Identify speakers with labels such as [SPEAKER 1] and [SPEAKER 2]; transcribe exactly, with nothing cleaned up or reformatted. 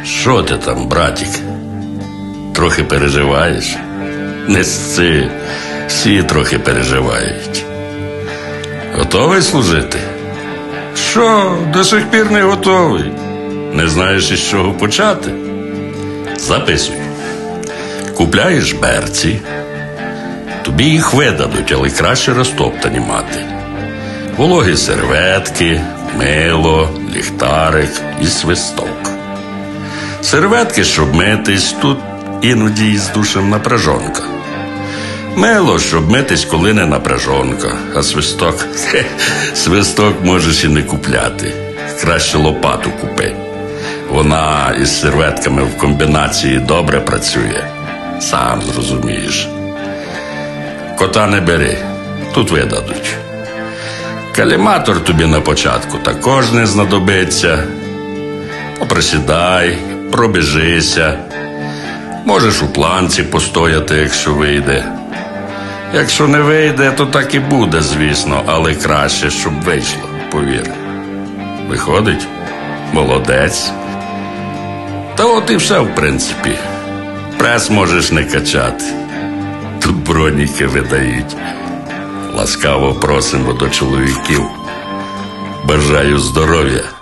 [SPEAKER 1] Що ти там, братик? Трохи переживаєш? Не сци, всі трохи переживають. Готовий служити? Що, до сих пір не готовий? Не знаєш, із чого почати? Записуй. Купляєш берці. Тобі їх видадуть, але краще розтоптані мати. Вологі серветки, мило, ліхтарик і свисток. Серветки, щоб митись, тут іноді із душем напряжонка. Мило, щоб митись, коли не напряжонка. А свисток? Хе, свисток можеш і не купляти. Краще лопату купи. Вона із серветками в комбінації добре працює. Сам зрозумієш. Кота не бери, тут видадуть. Каліматор тобі на початку також не знадобиться. Поприсідай, пробіжися. Можеш у планці постояти, якщо вийде. Якщо не вийде, то так і буде, звісно, але краще, щоб вийшло, повір. Виходить? Молодець. Та от і все, в принципі. Прес можеш не качати. Тут броніки видають. Ласкаво просимо до чоловіків. Бажаю здоров'я.